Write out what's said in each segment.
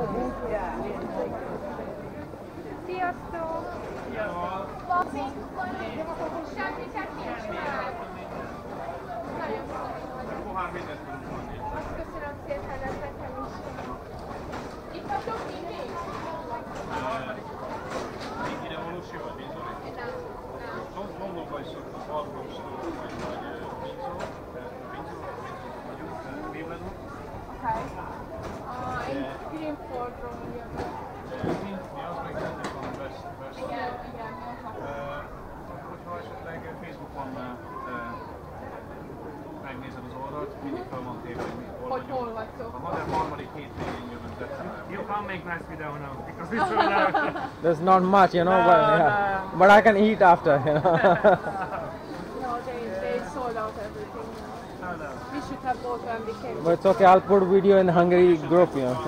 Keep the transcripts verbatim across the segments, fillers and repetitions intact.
Sziasztok! Semmi, semmi nincs már. Nagyon azt köszönöm szépen, ez nekem is. Itt vagyok mindig? Ide valósi vagy Windsor? Nem, nem. Londonban is szoktak alkalmazkodni, vagy Windsor, Windsor, vagyunk, Clevelandon. Oké. Én Greenfordról jövök. Mi az meg szeretnék valami West? Igen, igen, mondhatom. Hogyha esetleg Facebookon megnézed az oldalt, mindig fel van téve, hogy hol Hogy hol vagytok. A november harmadik hétvégén jövünk decemberben. You can't make nice video now because it's sold out. There's not much, you know, No, but yeah. no. But I can eat after, you know. No, they, they sold out everything. No, no. We should have bought when we came. But it's okay, I'll put video in the Hungary group, you know.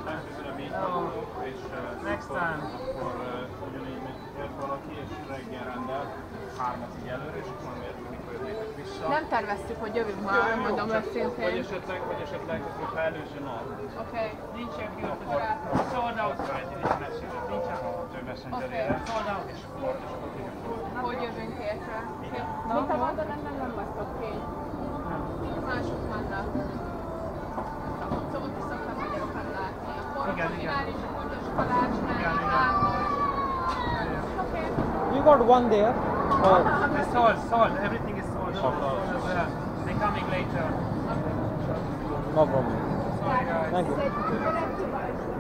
Next time. Akkor ugyanígy jött valaki, és reggel rendel háromig előre, és akkor mikor jönnétek vissza. Nem terveztük, hogy jövünk már, mondom Vagy őszintén. esetleg, vagy esetleg, hogyha előző nap. Oké. Nincsen kiadva. Sold out right in Messenger. Nincsen. Ő messengerére. Sold out. És akkor, és akkor kívül. Hogy jövünk értre? Mint a Vandanen nem, nem vagytok kény. Mások vannak. Szóval ott is szoktam magyarokat látni. A portugál és a kogyos kalács, meg a lángos. Oké. You got one there. Uh, It's sold, sold. Everything is sold. Sold as well. They're coming later. no problem. Sorry guys. Thank you.